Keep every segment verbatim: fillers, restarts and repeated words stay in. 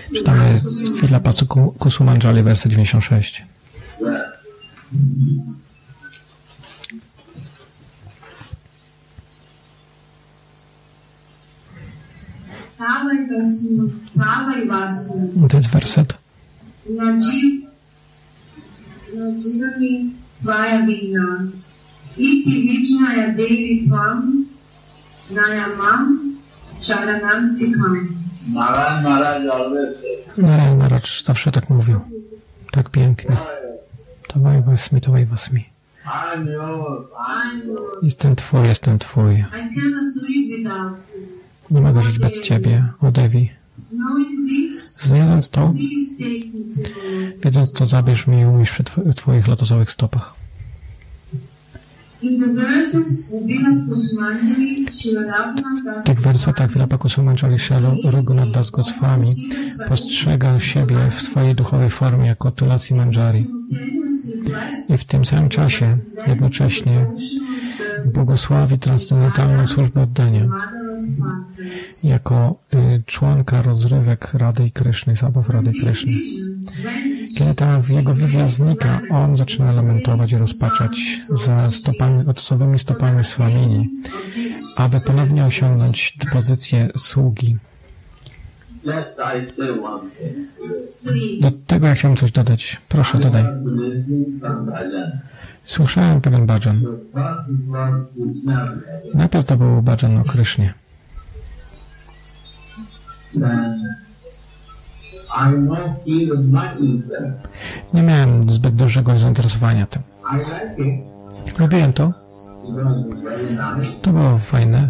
Czytamy z Vilapa Kusumanjali, werset dziewięćdziesiąt sześć. To jest werset. Narayan Maharaj zawsze tak mówił. Tak pięknie. Tawaj wasmi, tawaj wasmi. Jestem Twój, jestem Twój. Nie mogę żyć bez Ciebie, o Devi. Znając to, wiedząc to, zabierz mnie i umieść w Twoich lotosowych stopach. W tych wersetach Vilapa Kusumanjali Śrila Raghunath Das Goswami postrzega siebie w swojej duchowej formie jako Tulasi Manjari. I w tym samym czasie jednocześnie błogosławi transcendentalną służbę oddania jako y, członka rozrywek Rady i Kryszny, zabaw Rady i Kryszny. Kiedy ta jego wizja znika, on zaczyna lamentować i rozpaczać za stopami, lotosowymi stopami Swamini, aby ponownie osiągnąć pozycję sługi. Do tego ja chciałem coś dodać. Proszę, dodaj. Słyszałem pewien bhajan. Najpierw to był bhajan o Krysznie. Nie miałem zbyt dużego zainteresowania tym. Lubiłem to. To było fajne,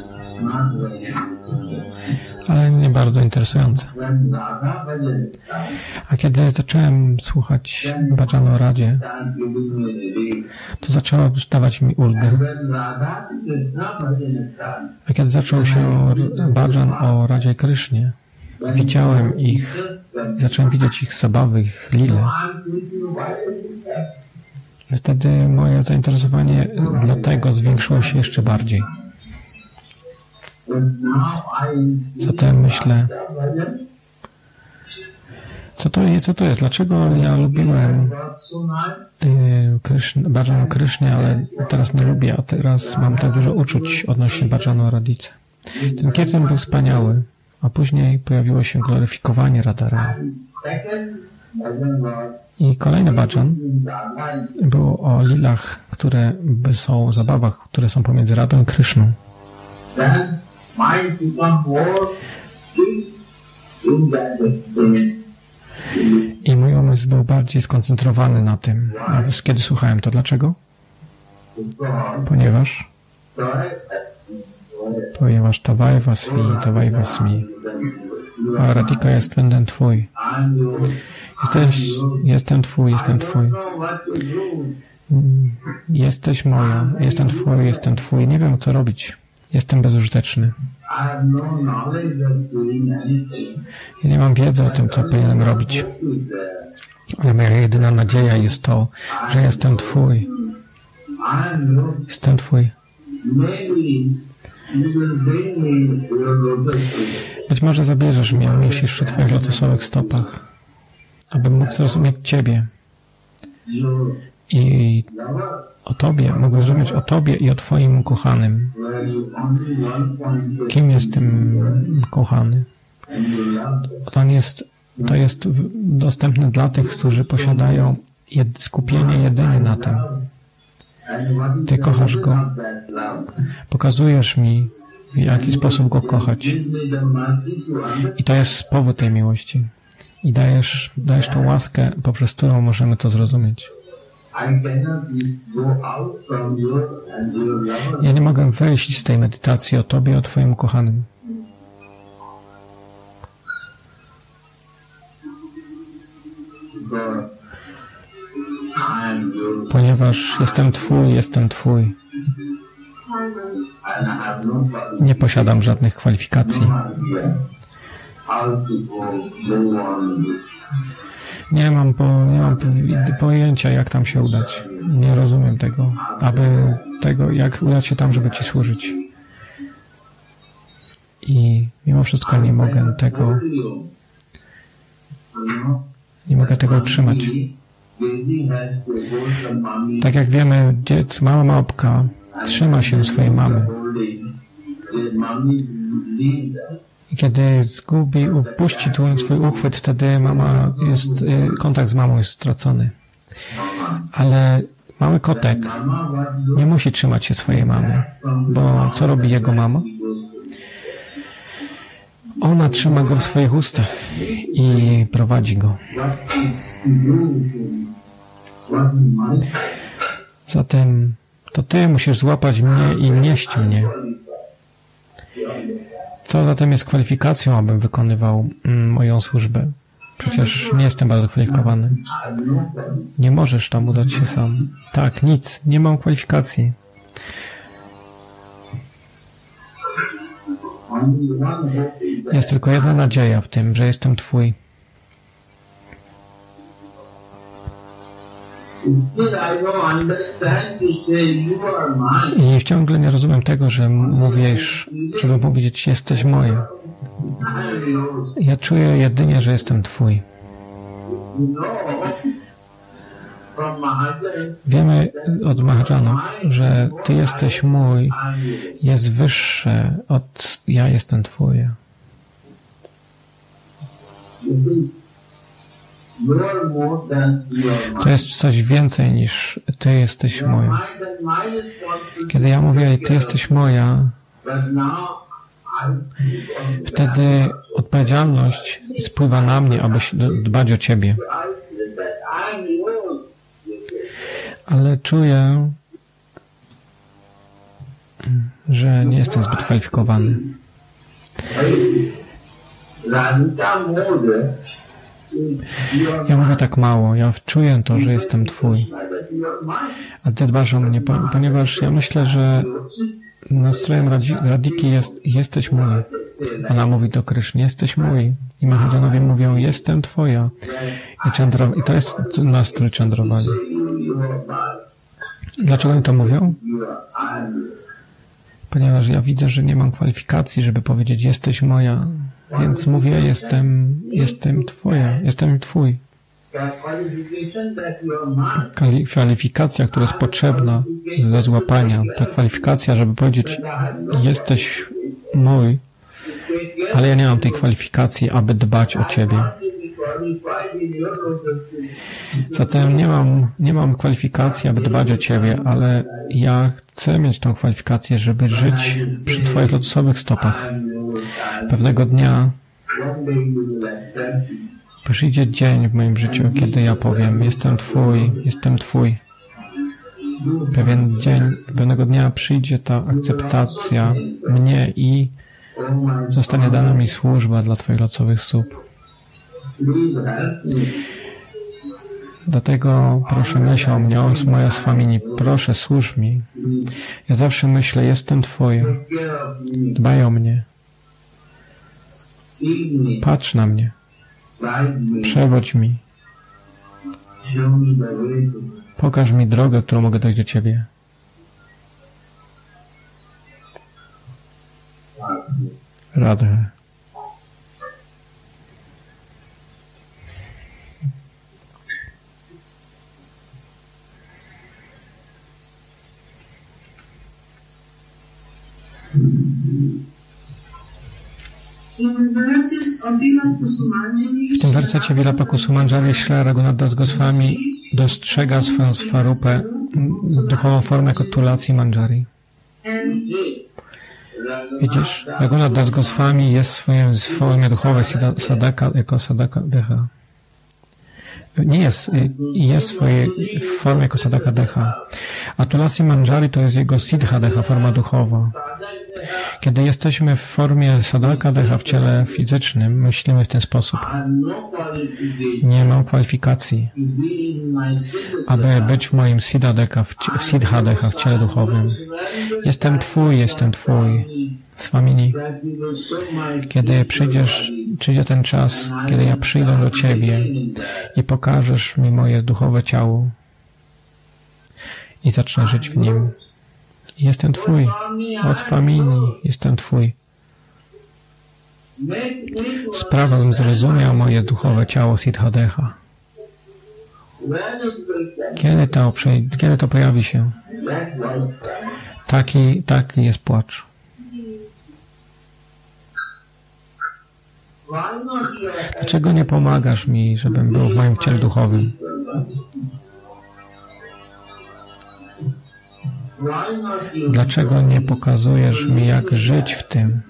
ale nie bardzo interesujące. A kiedy zacząłem słuchać bhajanu o Radzie, to zaczęło dawać mi ulgę. A kiedy zaczął się bhajan o Radzie i Krysznie, widziałem ich, zacząłem widzieć ich zabawy, ich lile. Wtedy moje zainteresowanie dla tego zwiększyło się jeszcze bardziej. Zatem myślę, co to jest, co to jest? Dlaczego ja lubiłem yy, bhajan o Krysznie, ale teraz nie lubię, a teraz mam tak dużo uczuć odnośnie bhajanu o Radice. Ten kirtan był wspaniały, a później pojawiło się gloryfikowanie Radharani. I kolejny bhajan był o lilach, które są, o zabawach, które są pomiędzy Radą i Kryszną. I mój umysł był bardziej skoncentrowany na tym, kiedy słuchałem to. Dlaczego? Ponieważ ponieważ Tawaj Vasmi, Tawaj Vasmi. A Radhika jest będę Twój. Jesteś, jestem Twój, jestem Twój. Jesteś moja, jestem Twój, jestem Twój. Nie wiem, co robić. Jestem bezużyteczny. Ja nie mam wiedzy o tym, co powinienem robić. Ale moja jedyna nadzieja jest to, że jestem Twój. Jestem Twój. Być może zabierzesz mnie, umieścisz w Twoich lotosowych stopach, abym mógł zrozumieć Ciebie. I o Tobie, mogę zrozumieć o Tobie i o Twoim ukochanym. Kim jest tym kochany? To jest, to jest dostępne dla tych, którzy posiadają jed, skupienie jedynie na tym. Ty kochasz Go. Pokazujesz mi, w jaki sposób Go kochać. I to jest powód tej miłości. I dajesz, dajesz tą łaskę, poprzez którą możemy to zrozumieć. Ja nie mogę wyjść z tej medytacji o Tobie, o Twoim ukochanym. Ponieważ jestem Twój, jestem Twój. Nie posiadam żadnych kwalifikacji. Nie mam, po, nie mam pojęcia, jak tam się udać. Nie rozumiem tego, aby tego, jak udać się tam, żeby Ci służyć. I mimo wszystko nie mogę tego Nie mogę tego utrzymać. Tak jak wiemy, dziecko, mała małpka trzyma się swojej mamy. I kiedy zgubi, wpuści swój uchwyt, wtedy mama jest, kontakt z mamą jest stracony. Ale mały kotek nie musi trzymać się swojej mamy, bo co robi jego mama? Ona trzyma go w swoich ustach i prowadzi go. Zatem to Ty musisz złapać mnie i nieść mnie. Co zatem jest kwalifikacją, abym wykonywał moją służbę? Przecież nie jestem bardzo kwalifikowany. Nie możesz tam udać się sam. Tak, nic. Nie mam kwalifikacji. Jest tylko jedna nadzieja w tym, że jestem Twój. I ciągle nie rozumiem tego, że mówisz, żeby powiedzieć, jesteś moja. Ja czuję jedynie, że jestem Twój. Wiemy od Mahajanów, że Ty jesteś mój, jest wyższe od ja jestem Twoja. To jest coś więcej niż Ty jesteś moja. Kiedy ja mówię, Ty jesteś moja, wtedy odpowiedzialność spływa na mnie, aby dbać o Ciebie. Ale czuję, że nie jestem zbyt kwalifikowany. Ja mówię tak mało. Ja czuję to, że jestem Twój. A Ty dbasz o mnie, ponieważ ja myślę, że nastrojem Radhiki jest jesteś mój. Ona mówi do Kryszny, jesteś mój. I Mahajanowie mówią, jestem Twoja. I, Chandra, i to jest nastrój Chandravali. Dlaczego oni to mówią? Ponieważ ja widzę, że nie mam kwalifikacji, żeby powiedzieć, jesteś moja. Więc mówię, jestem, jestem Twoja, jestem Twój. Kwalifikacja, która jest potrzebna do złapania, to kwalifikacja, żeby powiedzieć, jesteś mój, ale ja nie mam tej kwalifikacji, aby dbać o Ciebie. Zatem nie mam, nie mam kwalifikacji, aby dbać o Ciebie, ale ja chcę mieć tą kwalifikację, żeby żyć przy Twoich lotosowych stopach. Pewnego dnia przyjdzie dzień w moim życiu, kiedy ja powiem, jestem Twój, jestem Twój. Pewien dzień, pewnego dnia przyjdzie ta akceptacja mnie i zostanie dana mi służba dla Twoich lotosowych stóp. Dlatego proszę myśl o mnie, o moja swamini, proszę służ mi. Ja zawsze myślę, jestem Twoja. Dbaj o mnie. Patrz na mnie. Przewodź mi. Pokaż mi drogę, którą mogę dojść do Ciebie. Radhe. W tym wersecie Vilapa Kusumanjali Śla Raghunath Das Goswami dostrzega swoją swarupę, duchową formę kotulacji Manjari. Widzisz, Raghunath Das Goswami jest w swojej formie duchowej sadaka jako sadaka deha. Nie jest, jest w swojej formie jako sadaka deha. A Tulasi Manjari to jest jego siddha deha, forma duchowa. Kiedy jesteśmy w formie sadaka deha w ciele fizycznym, myślimy w ten sposób. Nie mam kwalifikacji, aby być w moim siddha deha, w siddha deha, w ciele duchowym. Jestem Twój, jestem Twój. Swamini, kiedy przyjdziesz, przyjdzie ten czas, kiedy ja przyjdę do Ciebie i pokażesz mi moje duchowe ciało i zacznę żyć w nim. Jestem Twój. O Swamini, jestem Twój. Sprawa, bym zrozumiał moje duchowe ciało Siddhadeha. Kiedy to, kiedy to pojawi się? Taki, taki jest płacz. Dlaczego nie pomagasz mi, żebym był w moim ciele duchowym? Dlaczego nie pokazujesz mi, jak żyć w tym?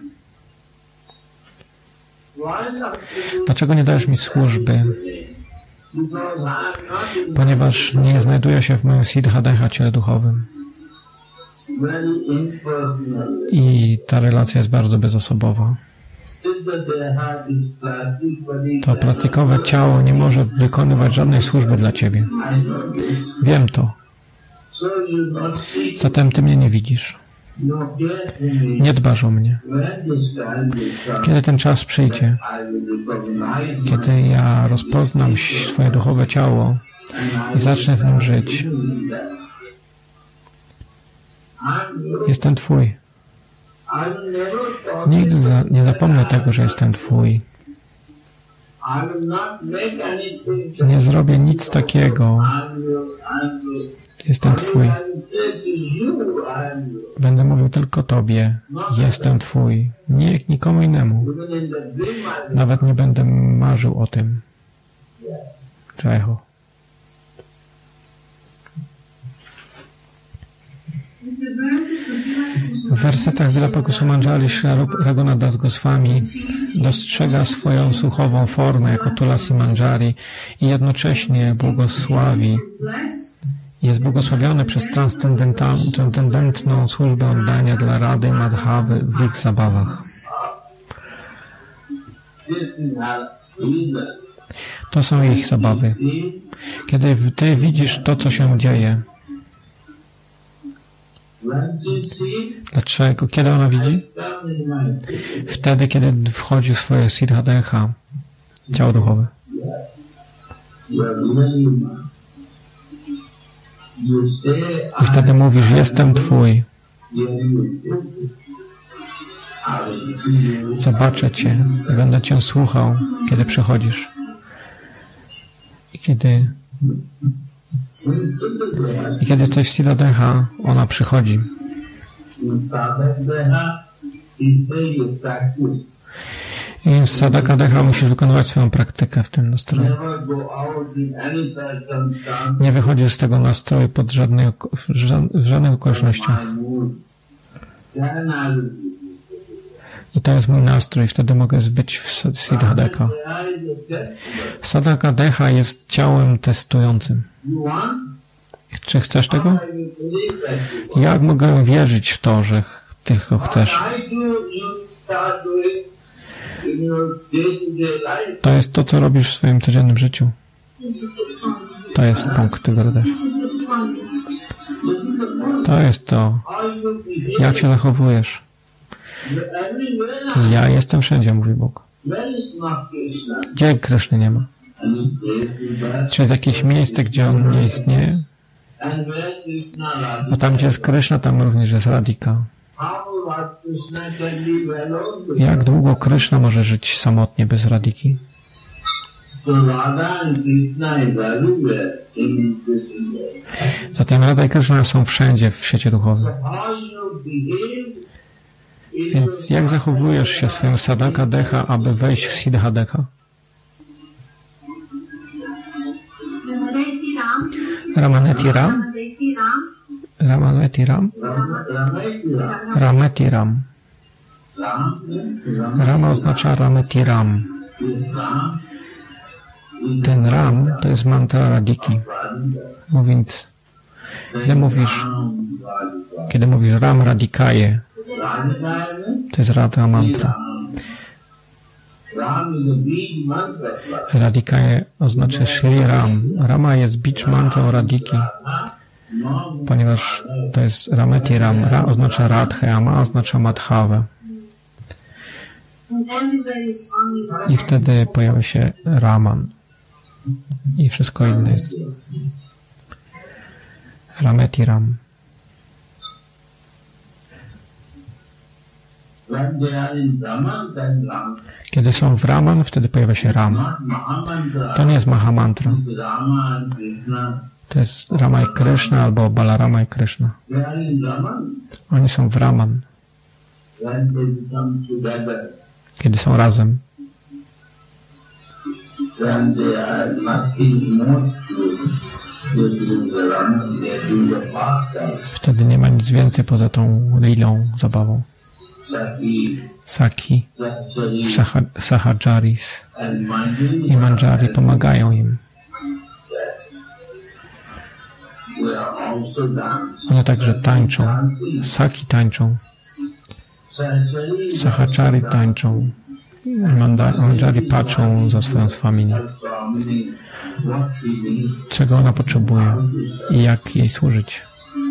Dlaczego nie dajesz mi służby? Ponieważ nie znajduję się w moim Siddhadeha, ciele duchowym. I ta relacja jest bardzo bezosobowa. To plastikowe ciało nie może wykonywać żadnej służby dla Ciebie. Wiem to. Zatem Ty mnie nie widzisz. Nie dbasz o mnie. Kiedy ten czas przyjdzie, kiedy ja rozpoznam swoje duchowe ciało i zacznę w nim żyć, jestem Twój. Nigdy za, nie zapomnę tego, że jestem Twój. Nie zrobię nic takiego. Jestem Twój. Będę mówił tylko Tobie. Jestem Twój. Nie nikomu innemu. Nawet nie będę marzył o tym. Czecho. W wersetach Vilapa Kusumanjali Śri Raghunath Das Goswami dostrzega swoją słuchową formę jako Tulasi Manjari i jednocześnie błogosławi, jest błogosławiony przez transcendentną służbę oddania dla Rady Madhawy w ich zabawach. To są ich zabawy. Kiedy Ty widzisz to, co się dzieje, dlaczego? Kiedy ona widzi? Wtedy, kiedy wchodzi w swoje Siddhadeha, ciało duchowe. I wtedy mówisz, jestem Twój. Zobaczę Cię i będę Cię słuchał, kiedy przychodzisz. I kiedy I kiedy jesteś w Siddhadeha, ona przychodzi. I z Sadaka Deha musisz wykonywać swoją praktykę w tym nastroju. Nie wychodzisz z tego nastroju pod żadnej, w żadnych okolicznościach. I to jest mój nastrój, wtedy mogę być w Siddhadeha. Sadaka Deha jest ciałem testującym. Czy chcesz tego? Jak mogę wierzyć w to, że tylko chcesz? To jest to, co robisz w swoim codziennym życiu. To jest punkt tego rodzaju. To jest to, jak się zachowujesz. Ja jestem wszędzie, mówi Bóg. Gdzie Kryszny nie ma? Czy jest jakieś miejsce, gdzie on nie istnieje? A tam, gdzie jest Kryszna, tam również jest Radhika. Jak długo Kryszna może żyć samotnie bez Radhiki? Zatem Radha i Kryszna są wszędzie w świecie duchowym. Więc jak zachowujesz się w swoim Sadaka Deha, aby wejść w Siddhadeha? Ramaneti Ram? Ramaneti Ram? Rameti Ram. Rama oznacza Rameti Ram. Ten Ram to jest mantra Radhiki. Mówiąc, kiedy mówisz, kiedy mówisz Ram Radhikaye, to jest Radha mantra. Radhikaye oznacza Shri Ram. Rama jest bicz mantrą Radhiki, ponieważ to jest Rameti Ram. Ra oznacza Radhę, a Ma oznacza Madhavę. I wtedy pojawia się Raman. I wszystko inne jest Rameti Ram. Kiedy są w Raman, wtedy pojawia się Ram. To nie jest Mahamantra. To jest Rama i Krishna albo Balarama i Krishna. Oni są w Raman. Kiedy są razem. Wtedy nie ma nic więcej poza tą lilą, zabawą. Saki, Sahajaris i Manjari pomagają im. One także tańczą. Saki tańczą. Sahajari tańczą. Manjari patrzą za swoją swamini. Czego ona potrzebuje i jak jej służyć.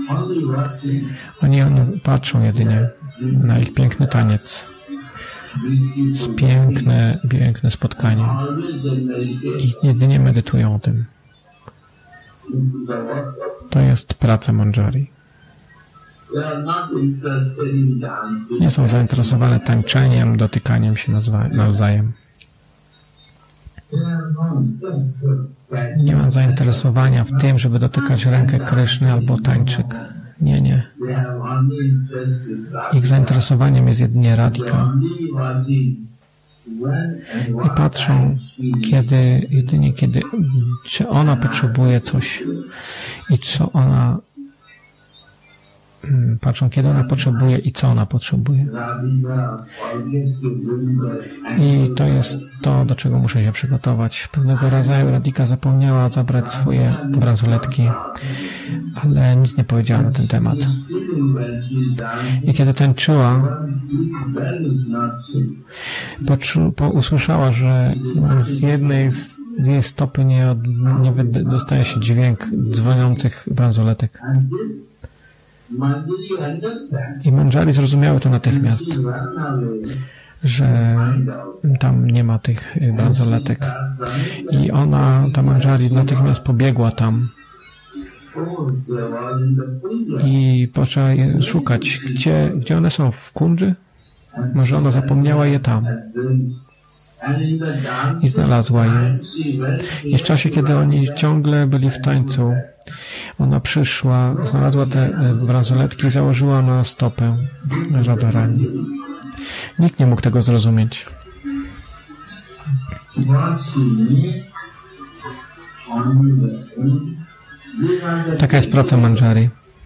Oni, oni patrzą jedynie na ich piękny taniec. Piękne, piękne spotkanie. I jedynie medytują o tym. To jest praca Manjari. Nie są zainteresowane tańczeniem, dotykaniem się nawzajem. Nie ma zainteresowania w tym, żeby dotykać rękę Kryszny albo tańczyk. Nie, nie. Ich zainteresowaniem jest jedynie Radhika. I patrzą, kiedy, jedynie kiedy, czy ona potrzebuje coś i co ona, patrzą, kiedy ona potrzebuje i co ona potrzebuje. I to jest to, do czego muszę się przygotować. Pewnego rodzaju Radhika zapomniała zabrać swoje bransoletki, ale nic nie powiedziała na ten temat. I kiedy tańczyła, poczu, po, usłyszała, że z jednej z jej stopy nie, nie dostaje się dźwięk dzwoniących bransoletek. I Manjari zrozumiały to natychmiast, że tam nie ma tych bransoletek. I ona, ta Manjari, natychmiast pobiegła tam i poczęła je szukać. Gdzie, gdzie one są? W Kundży? Może ona zapomniała je tam. I znalazła je. I w czasie, kiedy oni ciągle byli w tańcu, ona przyszła, znalazła te bransoletki i założyła na stopę Radharani. Nikt nie mógł tego zrozumieć. Taka jest praca Manjari.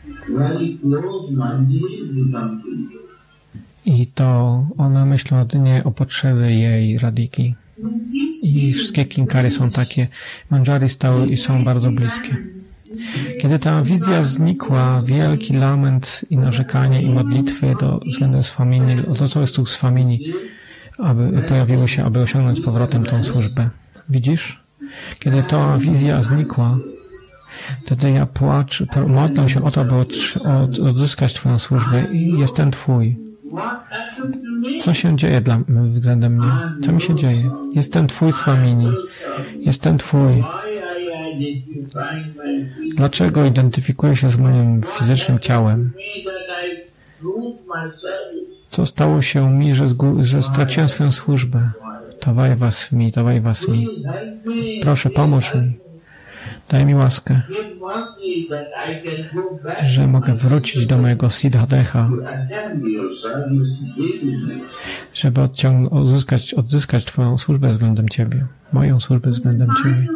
I to ona myśli jedynie o potrzeby jej Radhiki. I wszystkie kinkary są takie. Manjari stały i są bardzo bliskie. Kiedy ta wizja znikła, wielki lament i narzekanie i modlitwy do względem Swamini, lotosowych stóp Swamini, aby pojawiły się, aby osiągnąć powrotem tą służbę. Widzisz? Kiedy ta wizja znikła, wtedy ja płaczę, modlę się o to, aby odzyskać Twoją służbę i jestem Twój. Co się dzieje dla, względem mnie? Co mi się dzieje? Jestem Twój, Swamini. Jestem Twój. Dlaczego identyfikuję się z moim fizycznym ciałem? Co stało się mi, że, że straciłem swoją służbę? Tawaj was mi, tawaj was mi. Proszę, pomóż mi. Daj mi łaskę, że mogę wrócić do mojego Siddhadeha, żeby odzyskać, odzyskać Twoją służbę względem Ciebie, moją służbę względem Ciebie.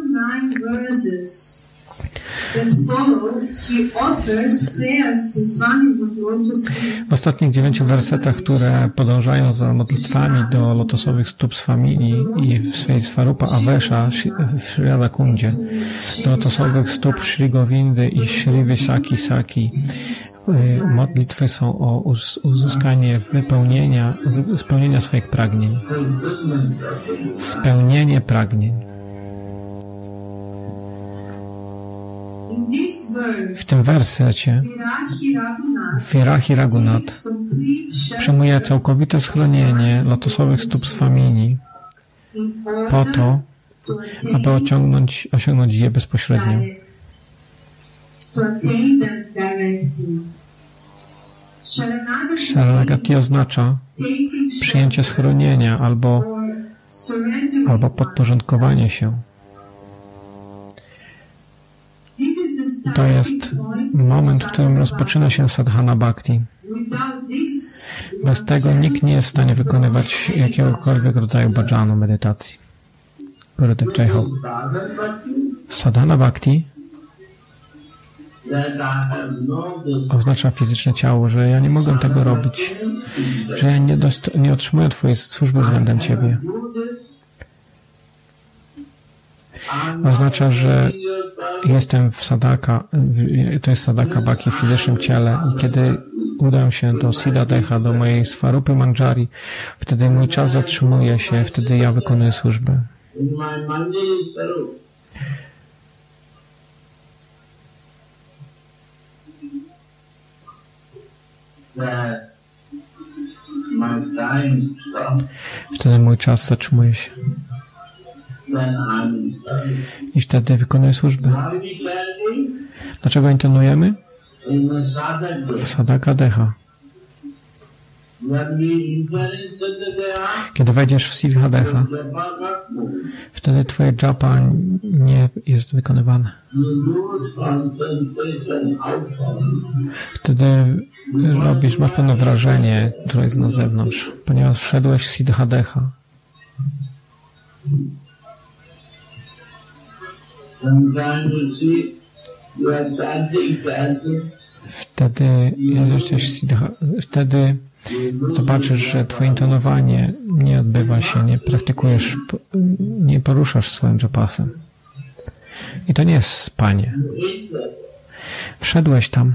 W ostatnich dziewięciu wersetach, które podążają za modlitwami do lotosowych stóp Swamini i w swej Svarupa Avesha w Sri Radhakundzie, do lotosowych stóp Sri Govindy i Sri Vishaki Saki, modlitwy są o uzyskanie wypełnienia, spełnienia swoich pragnień. Spełnienie pragnień. W tym wersecie Virahi Raghunath przyjmuje całkowite schronienie lotosowych stóp Swamini po to, aby osiągnąć, osiągnąć je bezpośrednio. Sharanagati oznacza przyjęcie schronienia albo, albo podporządkowanie się. To jest moment, w którym rozpoczyna się sadhana bhakti. Bez tego nikt nie jest w stanie wykonywać jakiegokolwiek rodzaju bhajanu, medytacji. Gurudev Jai Ho. Sadhana bhakti oznacza fizyczne ciało, że ja nie mogę tego robić, że ja nie, dost- nie otrzymuję Twojej służby względem Ciebie. Oznacza, że jestem w sadaka, to jest sadaka bhakti w fizycznym ciele i kiedy udam się do Siddha Deha, do mojej Svarupi Manjari, wtedy mój czas zatrzymuje się, wtedy ja wykonuję służbę. Wtedy mój czas zatrzymuje się. I wtedy wykonuję służbę. Dlaczego intonujemy? W Sadaka Deha. Kiedy wejdziesz w Siddha Deha, wtedy twoje japa nie jest wykonywane. Wtedy robisz, masz pewne wrażenie, które jest na zewnątrz, ponieważ wszedłeś w Siddha Deha. Wtedy, jesteś Siddha, wtedy zobaczysz, że twoje intonowanie nie odbywa się, nie praktykujesz, nie poruszasz swoim japasem. I to nie jest spanie. Wszedłeś tam.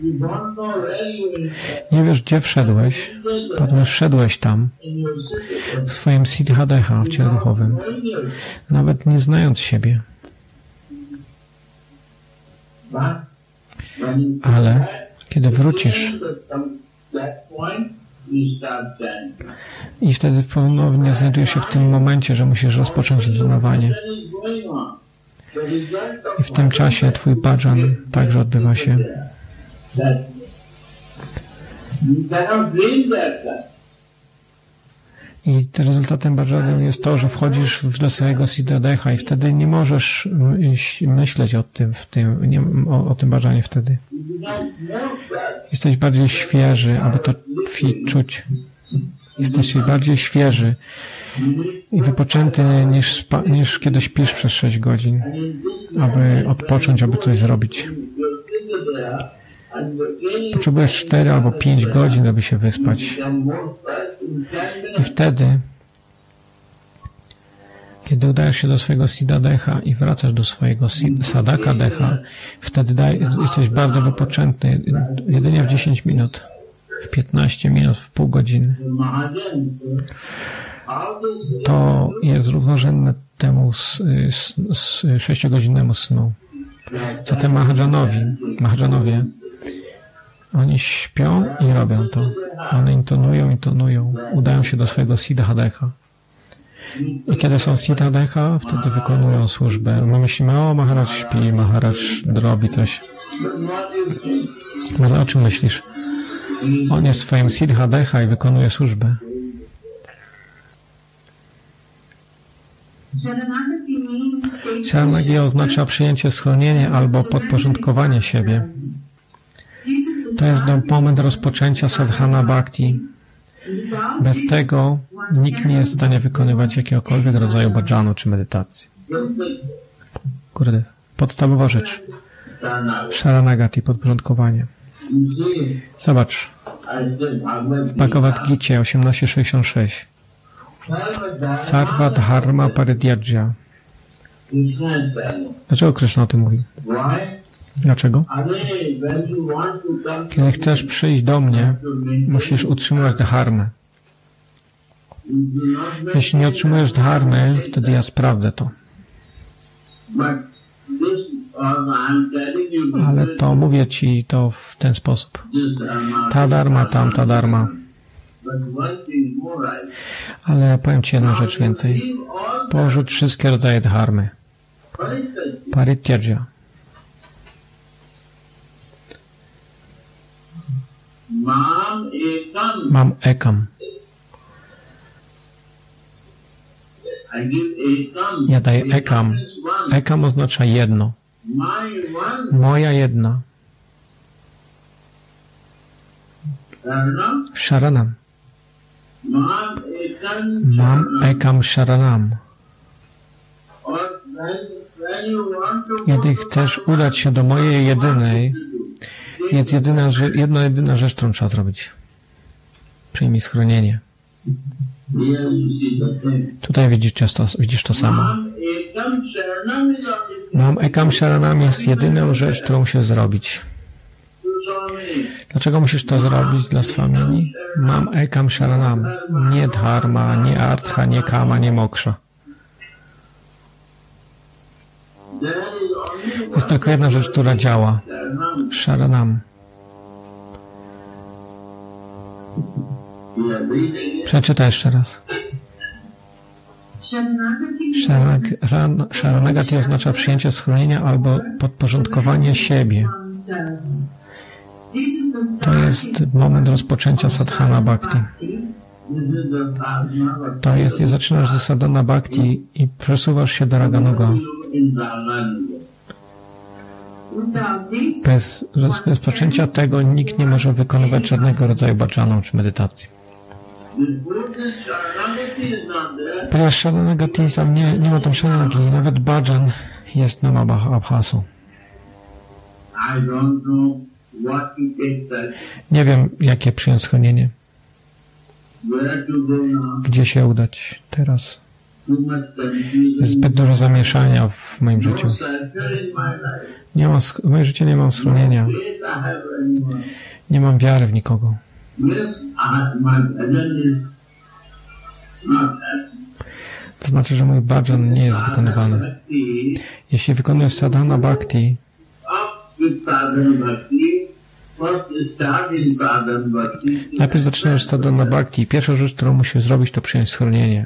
Nie wiesz, gdzie wszedłeś, ponieważ wszedłeś tam w swoim Siddha Deha, w ciele duchowym, nawet nie znając siebie. Ale kiedy wrócisz i wtedy ponownie znajdujesz się w tym momencie, że musisz rozpocząć intonowanie. I w tym czasie twój bhajan także odbywa się. I rezultatem bhajanu jest to, że wchodzisz do swojego Siddha Deha i wtedy nie możesz myśleć o tym, w tym nie, o, o tym bhajanie wtedy. Jesteś bardziej świeży, aby to czuć. Jesteś bardziej świeży i wypoczęty niż, spa, niż kiedy śpisz przez sześć godzin, aby odpocząć, aby coś zrobić. Potrzebujesz cztery albo pięć godzin, aby się wyspać. I wtedy, kiedy udajesz się do swojego Siddha Deha i wracasz do swojego Sadaka Deha, wtedy daj, jesteś bardzo wypoczęty, jedynie w dziesięć minut, w piętnaście minut, w pół godziny. To jest równorzędne temu sześciogodzinnemu snu. Zatem Mahajanowi, Mahajanowie, oni śpią i robią to. One intonują, intonują, udają się do swojego Siddha Deha. I kiedy są Siddha Deha, wtedy wykonują służbę. My myślimy, o, Maharaj śpi, Maharaj robi coś. Ale o czym myślisz? On jest w swoim Siddha Deha i wykonuje służbę. Sharanagati oznacza przyjęcie schronienia albo podporządkowanie siebie. To jest moment rozpoczęcia sadhana bhakti. Bez tego nikt nie jest w stanie wykonywać jakiegokolwiek rodzaju bhajanu czy medytacji. Kurde, podstawowa rzecz. Sharanagati, podporządkowanie. Zobacz. W Bhagavad Gita osiemnaście sześćdziesiąt sześć. Sarva dharma parityajya. Dlaczego Krishna o tym mówi? Dlaczego? Kiedy chcesz przyjść do mnie, musisz utrzymywać dharmę. Jeśli nie otrzymujesz dharmy, wtedy ja sprawdzę to. Ale to mówię Ci to w ten sposób. Ta dharma, tamta dharma. Ale powiem Ci jedną rzecz więcej. Porzuć wszystkie rodzaje dharmy. Parityajya. Mam ekam. Ja daję ekam. Ekam oznacza jedno. Moja jedna. Sharanam. Mam ekam sharanam. Kiedy chcesz udać się do mojej jedynej, jest jedyna, jedna jedyna rzecz, którą trzeba zrobić. Przyjmij schronienie. Tutaj widzisz to, widzisz to samo. Mam ekam sharanam jest jedyną rzecz, którą musisz zrobić. Dlaczego musisz to zrobić dla swamini? Mam ekam sharanam. Nie dharma, nie artha, nie kama, nie moksha. Jest tylko jedna rzecz, która działa. Sharanam. Przeczytaj jeszcze raz. Sharanagati oznacza przyjęcie schronienia albo podporządkowanie siebie. To jest moment rozpoczęcia sadhana bhakti. To jest, jak zaczynasz ze sadhana bhakti i przesuwasz się do raganuga. Bez rozpoczęcia tego nikt nie może wykonywać żadnego rodzaju bhajanu czy medytacji. Ponieważ sharanagati tam nie, nie ma tam sharanagati, nawet bhajan jest nam abhasu. Nie wiem, jakie przyjąć schronienie. Gdzie się udać teraz? Jest zbyt dużo zamieszania w moim życiu. Nie ma, w moim życiu nie mam schronienia. Nie mam wiary w nikogo. To znaczy, że mój bhajan nie jest wykonywany. Jeśli wykonujesz sadhana bhakti, najpierw zaczynasz sadhana bhakti i pierwsza rzecz, którą musisz zrobić, to przyjąć schronienie.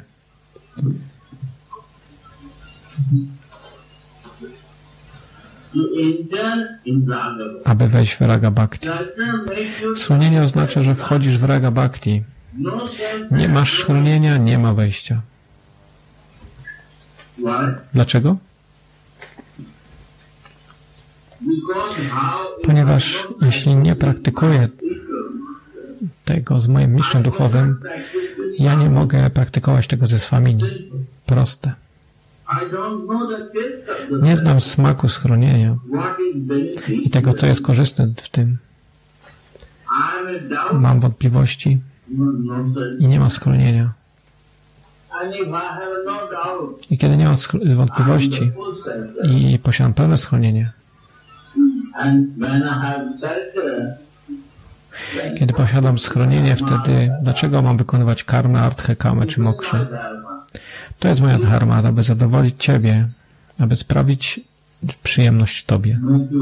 Aby wejść w raga bhakti. Schronienie oznacza, że wchodzisz w raga bhakti. Nie masz schronienia, nie ma wejścia. Dlaczego? Ponieważ jeśli nie praktykuję tego z moim mistrzem duchowym, ja nie mogę praktykować tego ze swamini. Proste. Nie znam smaku schronienia i tego, co jest korzystne w tym. Mam wątpliwości i nie ma schronienia. I kiedy nie mam wątpliwości i posiadam pełne schronienie, kiedy posiadam schronienie, wtedy dlaczego mam wykonywać karmę, arthę, kamę czy mokszę? To jest moja dharma, aby zadowolić Ciebie, aby sprawić przyjemność Tobie.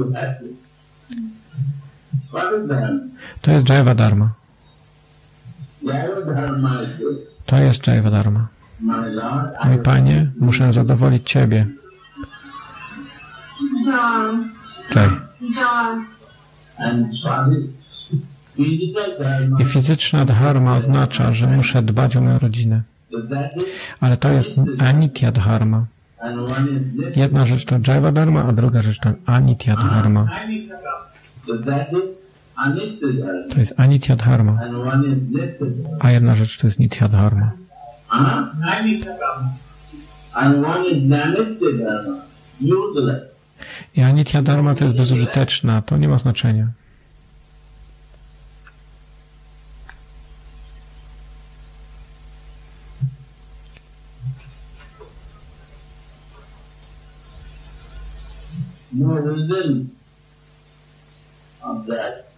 To jest Jaiva Dharma. To jest Jaiva Dharma. Mój Panie, muszę zadowolić Ciebie. Jai. I fizyczna dharma oznacza, że muszę dbać o moją rodzinę. Ale to jest anitya dharma. Jedna rzecz to Jaiva Dharma, a druga rzecz to anitya dharma. To jest anitya dharma. A jedna rzecz to jest nitya dharma. I anitya dharma to jest bezużyteczna, to nie ma znaczenia. No reason of that.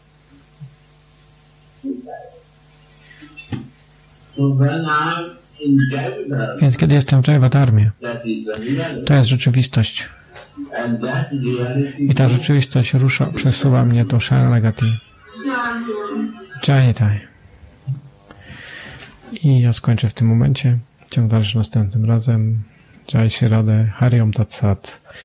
So when I'm in Jaiva Dharma, Więc kiedy jestem w Jaiva Dharmie, that is the reality. to jest rzeczywistość. And that reality I ta rzeczywistość rusza, przesuwa mnie do Sharanagati. Jaitai. I ja skończę w tym momencie. Ciąg dalszy następnym razem. Jai Shri Radhe, Hariom Tat Sat.